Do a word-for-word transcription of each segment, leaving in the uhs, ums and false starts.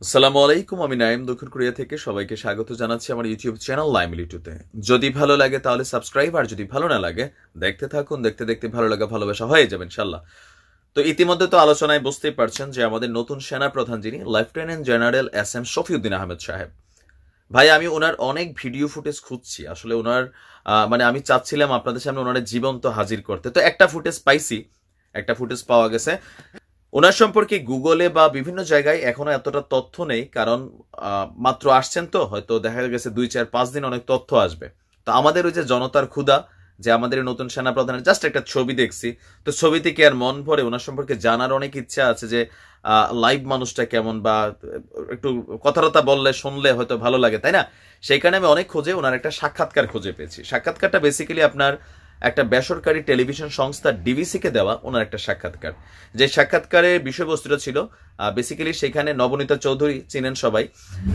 আসসালামু আলাইকুম, আমি নাইম দক্ষিণ কোরিয়া থেকে সবাইকে স্বাগত জানাচ্ছি আমার ইউটিউব চ্যানেল লাইম লিটুতে। যদি ভালো লাগে তাহলে সাবস্ক্রাইব, আর যদি ভালো না লাগে দেখতে থাকুন, দেখতে দেখতে ভালো লাগা ভালোবাসা হয়ে যাবে ইনশাল্লাহ। তো ইতিমধ্যে তো আলোচনায় বুঝতেই পারছেন যে আমাদের নতুন সেনা প্রধান যিনি লেফটেন্যান্ট জেনারেল এস এম শফিউদ্দিন আহমেদ সাহেব, ভাই আমি ওনার অনেক ভিডিও ফুটেজ খুঁজছি, আসলে ওনার মানে আমি চাচ্ছিলাম আপনাদের সামনে ওনার জীবন্ত হাজির করতে। তো একটা ফুটেজ পাইছি, একটা ফুটেজ পাওয়া গেছে। ওনার সম্পর্কে গুগলে বা বিভিন্ন জায়গায় এখনো এতটা তথ্য নেই, কারণ মাত্র আসছেন, তো হয়তো দেখা গেছে দুই চার পাঁচ দিন অনেক তথ্য আসবে। তো আমাদের ওই যে জনতার ক্ষুধা, যে আমাদের নতুন সেনাপ্রধানের জাস্ট একটা ছবি দেখছি, তো ছবিতে কি আর মন ভরে? ওনার সম্পর্কে জানার অনেক ইচ্ছা আছে, যে লাইভ মানুষটা কেমন, বা একটু কথাবার্তা বললে শুনলে হয়তো ভালো লাগে, তাই না? সেইখানে আমি অনেক খোঁজে ওনার একটা সাক্ষাৎকার খুঁজে পেয়েছি। সাক্ষাৎকারটা বেসিক্যালি আপনার একটা বেসরকারি টেলিভিশন সংস্থা ডিবিসি কে দেওয়া ওনার একটা সাক্ষাৎকার। যে সাক্ষাৎকারের বিষয়বস্তুটা ছিল বেসিক্যালি, সেখানে নবনীতা চৌধুরী চিনেন সবাই,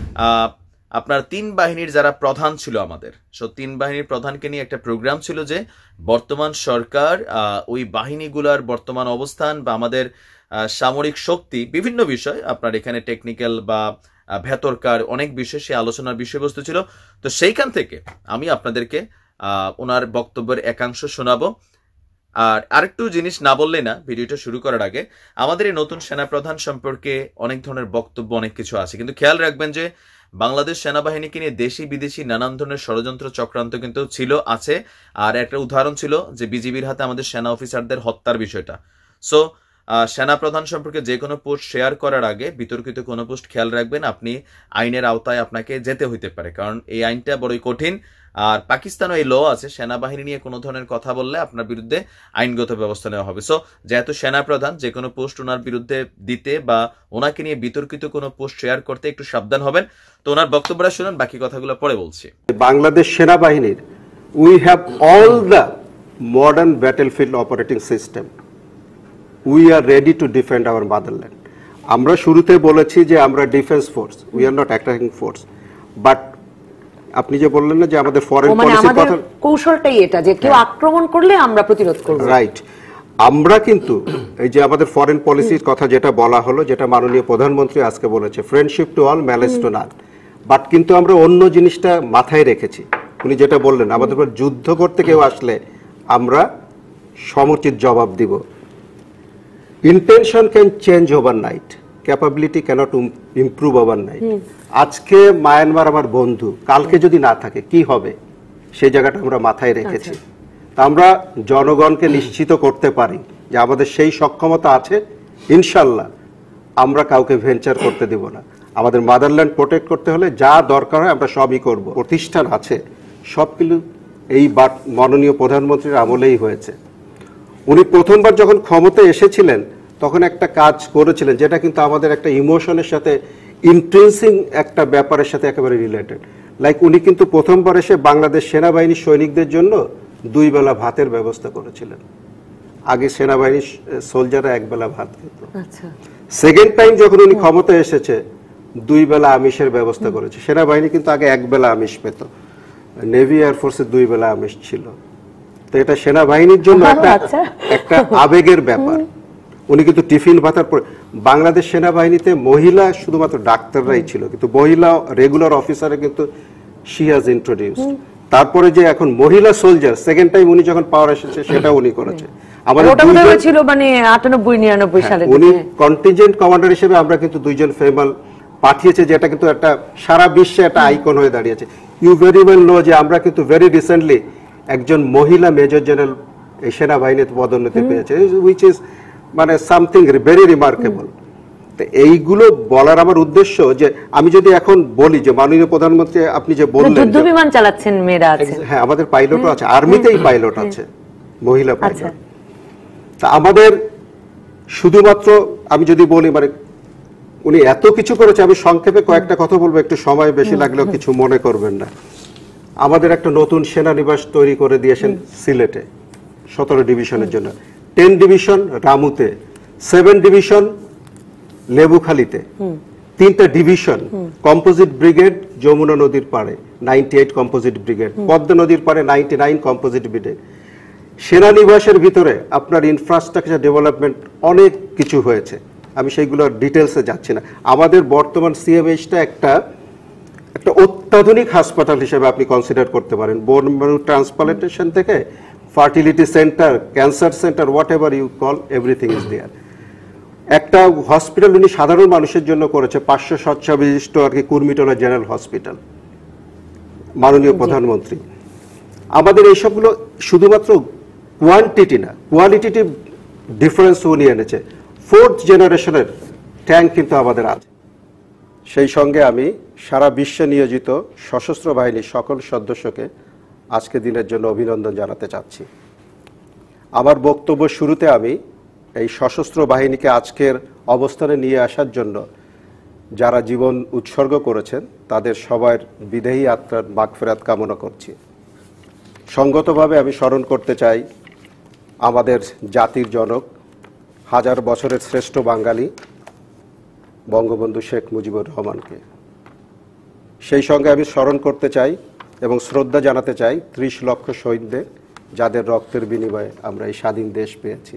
আপনার তিন বাহিনীর যারা প্রধান ছিল আমাদের, সো তিন বাহিনীর প্রধানকে নিয়ে একটা প্রোগ্রাম ছিল, যে বর্তমান সরকার ওই বাহিনীগুলার বর্তমান অবস্থান বা আমাদের সামরিক শক্তি, বিভিন্ন বিষয় আপনার এখানে টেকনিক্যাল বা ভেতরকার অনেক বিষয় সে আলোচনার বিষয়বস্তু ছিল। তো সেইখান থেকে আমি আপনাদেরকে ওনার বক্তব্যের একাংশ শোনাবো। আর আরেকটু জিনিস না বললে না ভিডিওটা শুরু করার আগে, আমাদের এই নতুন সেনাপ্রধান সম্পর্কে অনেক ধরনের বক্তব্য, অনেক কিছু আছে, কিন্তু খেয়াল রাখবেন যে বাংলাদেশ সেনাবাহিনীকে নিয়ে দেশি বিদেশি নানান ধরনের ষড়যন্ত্র চক্রান্ত কিন্তু ছিল, আছে। আর একটা উদাহরণ ছিল যে বিজিবির হাতে আমাদের সেনা অফিসারদের হত্যার বিষয়টা। সো সেনাপ্রধান সম্পর্কে যে কোনো পোস্ট শেয়ার করার আগে বিতর্কিত কোনো পোস্ট খেয়াল রাখবেন, আপনি আইনের আওতায় আপনাকে যেতে হইতে পারে, কারণ এই আইনটা বড়ই কঠিন। আর পাকিস্তানও এই ল আছে, সেনাবাহিনী নিয়ে কোনো ধরনের কথা বললে আপনার বিরুদ্ধে আইনগত ব্যবস্থা নেওয়া হবে। সো যেহেতু সেনাপ্রধান, যে কোনো পোস্ট ওনার বিরুদ্ধে দিতে বা ওনাকে নিয়ে বিতর্কিত কোনো পোস্ট শেয়ার করতে একটু সাবধান হবেন। তো ওনার বক্তব্যটা শুনুন, বাকি কথাগুলো পরে বলছি। বাংলাদেশ সেনাবাহিনীর we have all the modern battlefield operating system, we are ready to defend our motherland. আমরা শুরুতে বলেছি যে আমরা defence force, we are not attacking force. But আপনি যে বললেন না যে আমাদের ফরেন পলিসির কথা, কৌশলটাই এটা যে কেউ আক্রমণ করলে আমরা প্রতিরোধ করব, রাইট। আমরা কিন্তু এই যে আমাদের ফরেন পলিসির কথা যেটা বলা হলো, যেটা মাননীয় প্রধানমন্ত্রী আজকে বলেছে, friendship to all, malice to none. But কিন্তু আমরা অন্য জিনিসটা মাথায় রেখেছি। উনি যেটা বললেন, আমাদের উপর যুদ্ধ করতে কেউ আসলে আমরা সমুচিত জবাব দিব। Intention can change overnight, capability cannot improve overnight. আজকে মায়ানমার আমার বন্ধু, কালকে যদি না থাকে কি হবে, সেই জায়গাটা আমরা মাথায় রেখেছি। তা আমরা জনগণকে নিশ্চিত করতে পারি যে আমাদের সেই সক্ষমতা আছে, ইনশাল্লাহ আমরা কাউকে ভেঞ্চার করতে দেব না। আমাদের মাদারল্যান্ড প্রোটেক্ট করতে হলে যা দরকার হয় আমরা সবই করব। প্রতিষ্ঠান আছে, সব কিছু এই মাননীয় প্রধানমন্ত্রীর আমলেই হয়েছে। উনি প্রথমবার যখন ক্ষমতায় এসেছিলেন তখন একটা কাজ করেছিলেন, যেটা কিন্তু আমাদের একটা ইমোশনের সাথে, ইন্ট্রেন্সিং একটা ব্যাপারের সাথে একেবারে রিলেটেড। লাইক উনি কিন্তু প্রথমবার এসে বাংলাদেশ সেনাবাহিনীর সৈনিকদের জন্য দুই বেলা ভাতের ব্যবস্থা করেছিলেন। আগে সেনাবাহিনীর সোলজাররা এক বেলা ভাত খেত। সেকেন্ড টাইম যখন উনি ক্ষমতায় এসেছে, দুই বেলা আমিষের ব্যবস্থা করেছে। সেনাবাহিনী কিন্তু আগে এক বেলা আমিষ পেত, নেভি এয়ারফোর্সে দুই বেলা আমিষ ছিল। তো এটা সেনাবাহিনীর জন্য একটা একটা আবেগের ব্যাপার। উনি কিন্তু টিফিন ভাতার পরে, বাংলাদেশ সেনাবাহিনীতে মহিলা শুধুমাত্র ডাক্তাররাই ছিল, কিন্তু মহিলা রেগুলার অফিসারে কিন্তু শি হ্যাজ ইন্ট্রোডিউসড। তারপরে যে এখন মহিলা সোলজার, সেকেন্ড টাইম উনি যখন পাওয়ার এসেছে সেটা উনি করেছে। আমাদের ছিল মানে আটানব্বই নিরানব্বই সালে উনি কন্টিনজেন্ট কমান্ডার হিসেবে আমরা কিন্তু দুইজন ফেমাল পাঠিয়েছে, যেটা কিন্তু একটা সারা বিশ্বে একটা আইকন হয়ে দাঁড়িয়েছে। ইউ ভেরি ওয়েল নো যে আমরা কিন্তু ভেরি রিসেন্টলি একজন মহিলা মেজর জেনারেল এই সেনাবাহিনীতে পদোন্নতি পেয়েছে, হুইচ ইজ মানে সামথিং ভেরি রিমার্কেবল। তো এইগুলো বলার আমার উদ্দেশ্য যে আমি যদি এখন বলি যে মাননীয় প্রধানমন্ত্রী আপনি যে বললেন যুদ্ধ বিমান চালাচ্ছেন মেয়েরা আছে, হ্যাঁ আমাদের পাইলটও আছে, আর্মিতেই পাইলট আছে, মহিলা পাইলট। তা আমাদের শুধুমাত্র আমি যদি বলি মানে উনি এত কিছু করেছে, আমি সংক্ষেপে কয়েকটা কথা বলবো, একটু সময় বেশি লাগলেও কিছু মনে করবেন না। আমাদের একটা নতুন সেনানিবাস তৈরি করে দিয়েছেন সিলেটে সতেরো ডিভিশনের জন্য, টেন ডিভিশন রামুতে, সেভেন ডিভিশন লেবুখালীতে, তিনটা ডিভিশন কম্পোজিট ব্রিগেড যমুনা নদীর পাড়ে ninety eight composite brigade, Padma নদীর পাড়ে নাইনটি নাইন কম্পোজিট ব্রিগেড। সেনানিবাসের ভিতরে আপনার ইনফ্রাস্ট্রাকচার ডেভেলপমেন্ট অনেক কিছু হয়েছে। আমি সেইগুলো ডিটেলসে যাচ্ছি না। আমাদের বর্তমান সিএমএইচটা একটা একটা অত্যাধুনিক হাসপাতাল হিসেবে আপনি কনসিডার করতে পারেন। বোন ম্যারো ট্রান্সপ্লান্টেশন থেকে fertility centre, cancer centre, whatever you call, everything is there. একটা হসপিটাল উনি সাধারণ মানুষের জন্য করেছে, পাঁচশো শয্যা বিশিষ্ট আর কি কুর্মিটোলা জেনারেল হসপিটাল, মাননীয় প্রধানমন্ত্রী। আমাদের এইসবগুলো শুধুমাত্র কোয়ান্টিটি না, কোয়ালিটিটিভ ডিফারেন্স উনি এনেছে। ফোর্থ জেনারেশনের ট্যাঙ্ক কিন্তু আমাদের আছে। সেই সঙ্গে আমি সারা বিশ্বে নিয়োজিত সশস্ত্র বাহিনীর সকল সদস্যকে আজকে দিনের জন্য অভিনন্দন জানাতে চাচ্ছি। আমার বক্তব্য শুরুতে আমি এই সশস্ত্র বাহিনীকে আজকের অবস্থানে নিয়ে আসার জন্য যারা জীবন উৎসর্গ করেছেন তাদের সবার বিদেহী আত্মার মাগফিরাত কামনা করছি। সঙ্গতভাবে আমি স্মরণ করতে চাই আমাদের জাতির জনক, হাজার বছরের শ্রেষ্ঠ বাঙালি বঙ্গবন্ধু শেখ মুজিবুর রহমানকে। সেই সঙ্গে আমি স্মরণ করতে চাই এবং শ্রদ্ধা জানাতে চাই ত্রিশ লক্ষ শহীদদের, যাদের রক্তের বিনিময়ে আমরা এই স্বাধীন দেশ পেয়েছি।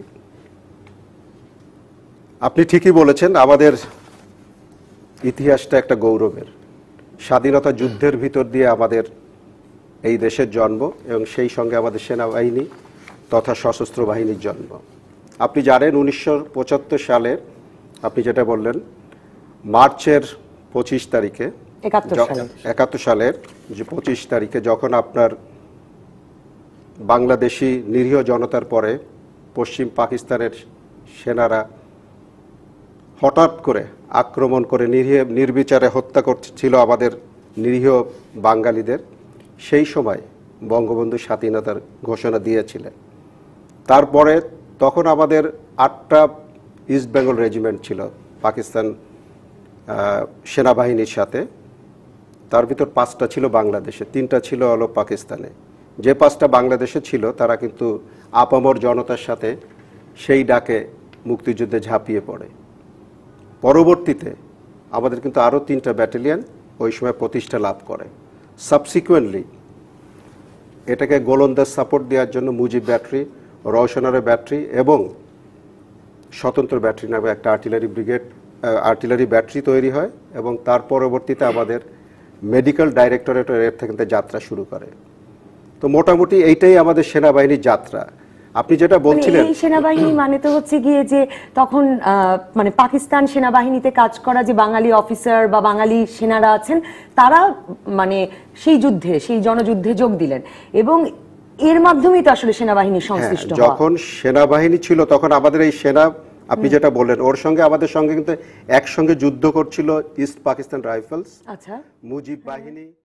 আপনি ঠিকই বলেছেন, আমাদের ইতিহাসটা একটা গৌরবের। স্বাধীনতা যুদ্ধের ভিতর দিয়ে আমাদের এই দেশের জন্ম এবং সেই সঙ্গে আমাদের সেনাবাহিনী তথা সশস্ত্র বাহিনীর জন্ম। আপনি জানেন উনিশশো পঁচাত্তর সালের, আপনি যেটা বললেন, মার্চের পঁচিশ তারিখে একাত্তর সালের যে পঁচিশ তারিখে যখন আপনার বাংলাদেশি নিরীহ জনতার পরে পশ্চিম পাকিস্তানের সেনারা হঠাৎ করে আক্রমণ করে নিরীহ নির্বিচারে হত্যা করছিল আমাদের নিরীহ বাঙালিদের, সেই সময় বঙ্গবন্ধু স্বাধীনতার ঘোষণা দিয়েছিলেন। তারপরে তখন আমাদের আটটা ইস্ট বেঙ্গল রেজিমেন্ট ছিল পাকিস্তান সেনাবাহিনীর সাথে, তার ভিতর পাঁচটা ছিল বাংলাদেশে, তিনটা ছিল হলো পাকিস্তানে। যে পাঁচটা বাংলাদেশে ছিল তারা কিন্তু আপামর জনতার সাথে সেই ডাকে মুক্তিযুদ্ধে ঝাঁপিয়ে পড়ে। পরবর্তীতে আমাদের কিন্তু আরও তিনটা ব্যাটালিয়ন ওই সময় প্রতিষ্ঠা লাভ করে। সাবসিকুয়েন্টলি এটাকে গোলন্দাজ সাপোর্ট দেওয়ার জন্য মুজিব ব্যাটারি, রওশনারে ব্যাটারি এবং স্বতন্ত্র ব্যাটারি নামে একটা আর্টিলারি ব্রিগেড, আর্টিলারি ব্যাটারি তৈরি হয় এবং তার পরবর্তীতে আমাদের মেডিকেল ডাইরেক্টরেটের এর থেকে যাত্রা শুরু করে। তো মোটামুটি এইটাই আমাদের সেনাবাহিনীর যাত্রা। আপনি যেটা বলছিলেন, এই সেনাবাহিনী মানে তো হচ্ছে গিয়ে যে তখন মানে পাকিস্তান সেনাবাহিনীতে কাজ করা যে বাঙালি অফিসার বা বাঙালি সেনারা আছেন, তারা মানে সেই যুদ্ধে, সেই জনযুদ্ধে যোগ দিলেন এবং এর মাধ্যমেই তো আসলে সেনাবাহিনী সংশ্লিষ্ট হওয়া। যখন সেনাবাহিনী ছিল তখন আমাদের এই সেনা, আপনি যেটা বললেন, ওর সঙ্গে আমাদের সঙ্গে কিন্তু একসঙ্গে যুদ্ধ করছিল ইস্ট পাকিস্তান রাইফেলস, আচ্ছা, মুজিব বাহিনী।